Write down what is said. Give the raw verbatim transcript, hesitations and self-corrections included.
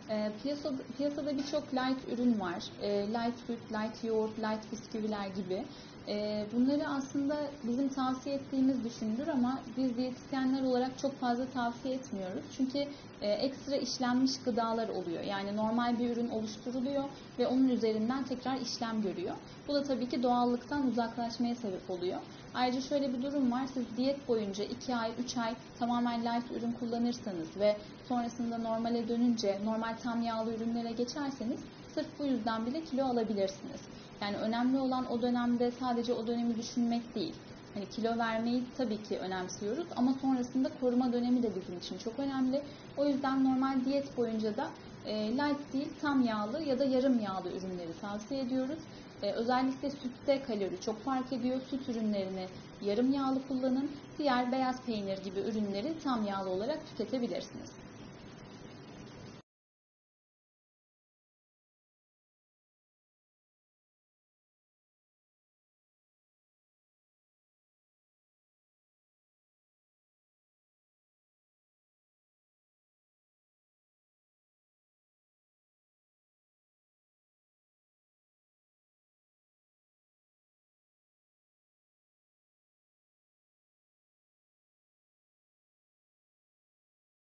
E, piyasada, piyasada birçok light ürün var. E, light süt, light yoğurt, light bisküviler gibi. E, bunları aslında bizim tavsiye ettiğimiz düşünülür ama biz diyetisyenler olarak çok fazla tavsiye etmiyoruz. Çünkü e, ekstra işlenmiş gıdalar oluyor. Yani normal bir ürün oluşturuluyor ve onun üzerinden tekrar işlem görüyor. Bu da tabii ki doğallıktan uzaklaşmaya sebep oluyor. Ayrıca şöyle bir durum var. Siz diyet boyunca iki ay, üç ay tamamen light ürün kullanırsanız ve sonrasında normale dönünce normal tam yağlı ürünlere geçerseniz sırf bu yüzden bile kilo alabilirsiniz. Yani önemli olan o dönemde sadece o dönemi düşünmek değil. Hani kilo vermeyi tabii ki önemsiyoruz ama sonrasında koruma dönemi de bizim için çok önemli. O yüzden normal diyet boyunca da e, light değil tam yağlı ya da yarım yağlı ürünleri tavsiye ediyoruz. E, özellikle sütte kalori çok fark ediyor. Süt ürünlerini yarım yağlı kullanın. Diğer beyaz peynir gibi ürünleri tam yağlı olarak tüketebilirsiniz.